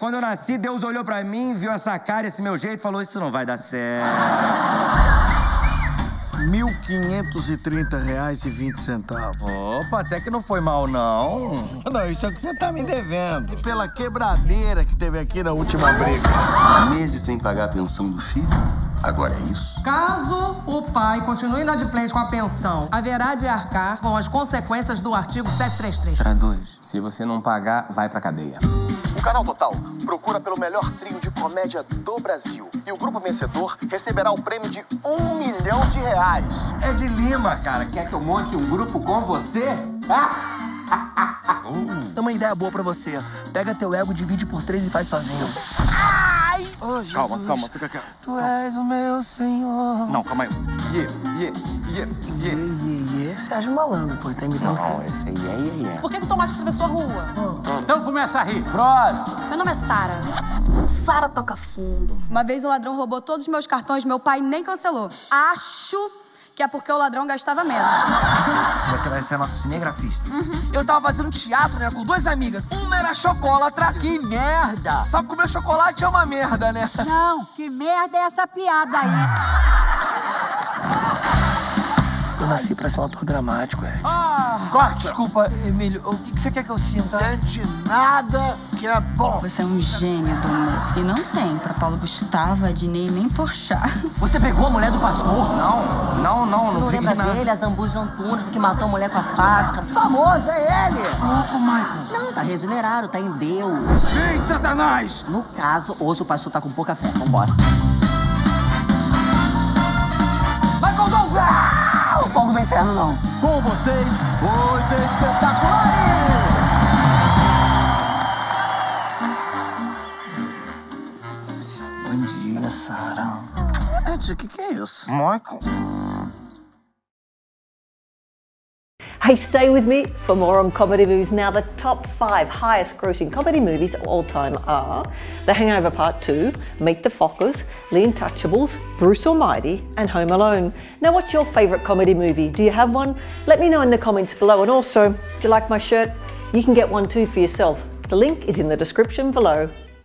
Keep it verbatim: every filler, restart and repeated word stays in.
Quando eu nasci, Deus olhou pra mim, viu essa cara, esse meu jeito e falou, isso não vai dar certo. mil quinhentos e trinta reais e vinte centavos. Opa, até que não foi mal, não. Não, isso é o que você tá me devendo. Pela quebradeira que teve aqui na última briga. Meses sem pagar a pensão do filho, agora é isso. Caso o pai continue inadimplente com a pensão, haverá de arcar com as consequências do artigo setecentos e trinta e três. Traduz. Se você não pagar, vai pra cadeia. O Canal Total procura pelo melhor trio de comédia do Brasil. E o grupo vencedor receberá o prêmio de um milhão de reais. É de Lima, cara. Quer que eu monte um grupo com você? Ah! Tem uma ideia boa pra você. Pega teu ego, divide por três e faz sozinho. Ai! Oh, calma, calma, fica quieto. Tu és o meu senhor. Não, calma aí. Yeah, yeah, yeah, yeah. Iê, iê, Sérgio Malandro, pô, tá imitando Não, esse aí é, é, é. Por que que o tomate atravessou a rua? Então começa a rir. Próximo. Meu nome é Sara. Sara toca fundo. Uma vez um ladrão roubou todos os meus cartões, meu pai nem cancelou. Acho que é porque o ladrão gastava menos. Você vai ser nosso cinegrafista. Uhum. Eu tava fazendo teatro, né, com duas amigas. Uma era chocolatra. Que merda! Só comer chocolate é uma merda, né? Não, que merda é essa piada aí? Eu nasci pra ser um ator dramático, Ed. Ah, Corta! Desculpa, Emílio, o que que você quer que eu sinta? Sente nada que é bom. Você é um gênio do humor. E não tem pra Paulo Gustavo, Adnei nem Porchat. Você pegou a mulher do pastor? Não, não, não. Você não peguei lembra nada. dele, a Zambuja Antunes, que matou a mulher com a faca? Famoso, é ele! Louco, Michael. Não, tá regenerado, tá em Deus. Sim, Satanás! No caso, hoje o pastor tá com pouca fé. Vambora. Michael Douglas! O fogo do inferno, não. Com vocês, os espetaculares! Bom dia, Sara. Ed, o que que é isso? Michael. Hey, stay with me for more on comedy movies. Now, the top five highest grossing comedy movies of all time are The Hangover Part two, Meet the Fockers, The Untouchables, Bruce Almighty, and Home Alone. Now, what's your favourite comedy movie? Do you have one? Let me know in the comments below. And also, do you like my shirt? You can get one too for yourself. The link is in the description below.